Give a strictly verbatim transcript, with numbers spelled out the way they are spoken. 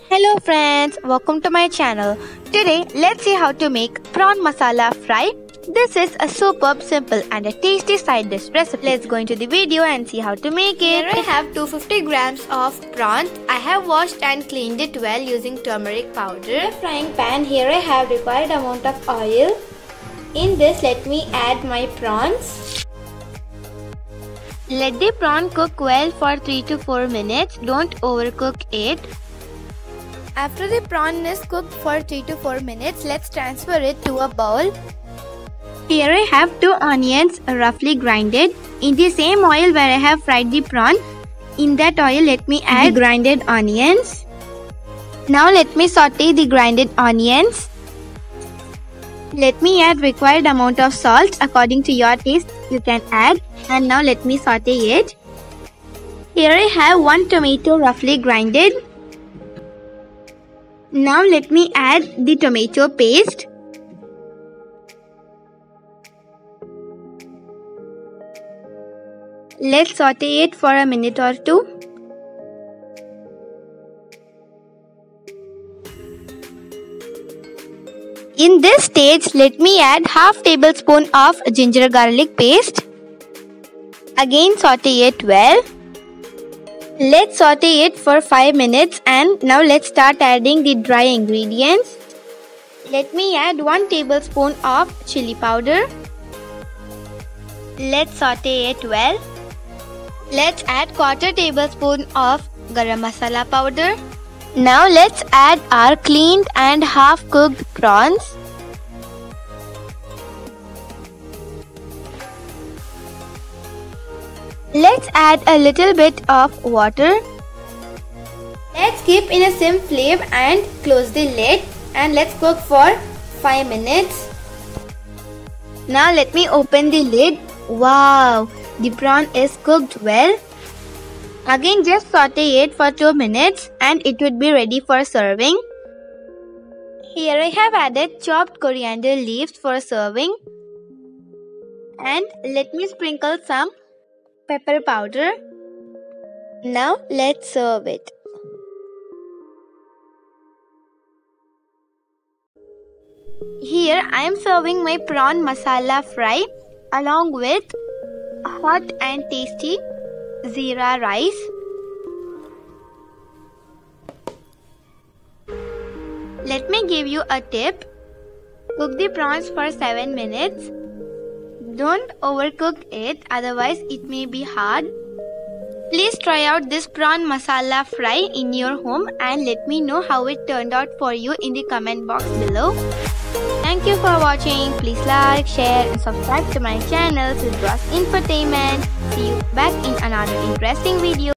Hello friends, welcome to my channel. Today let's see how to make prawn masala fry. This is a superb, simple and a tasty side dish recipe. Let's go into the video and see how to make it. Here I have two hundred fifty grams of prawn. I have washed and cleaned it well using turmeric powder. In a frying pan, here I have required amount of oil. In this, let me add my prawns. Let the prawn cook well for three to four minutes. Don't overcook it. After the prawn is cooked for three to four minutes, let's transfer it to a bowl. Here I have two onions roughly grinded. In the same oil where I have fried the prawn, in that oil let me add the grinded onions. Now let me saute the grinded onions. Let me add required amount of salt according to your taste. You can add, and now let me saute it. Here I have one tomato roughly grinded. Now let me add the tomato paste. Let's saute it for a minute or two. In this stage, let me add half tablespoon of ginger garlic paste. Again saute it well. Let's saute it for five minutes and now let's start adding the dry ingredients. Let me add one tablespoon of chili powder. Let's saute it well. Let's add quarter tablespoon of garam masala powder. Now let's add our cleaned and half cooked prawns. Let's add a little bit of water. Let's keep in a sim flame and close the lid and let's cook for five minutes. Now let me open the lid. Wow, the prawn is cooked well. Again just saute it for two minutes and it would be ready for serving. Here I have added chopped coriander leaves for serving. And let me sprinkle some pepper powder. Now let's serve it. Here I am serving my prawn masala fry along with hot and tasty Zeera rice. Let me give you a tip. Cook the prawns for seven minutes. Don't overcook it, otherwise it may be hard. Please try out this prawn masala fry in your home and let me know how it turned out for you in the comment box below. Thank you for watching. Please like, share and subscribe to my channel, Sidras Infotainment. See you back in another interesting video.